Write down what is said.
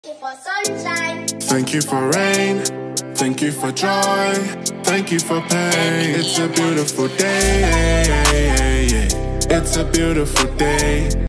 Thank you for sunshine. Thank you for rain. Thank you for joy. Thank you for pain. It's a beautiful day. It's a beautiful day.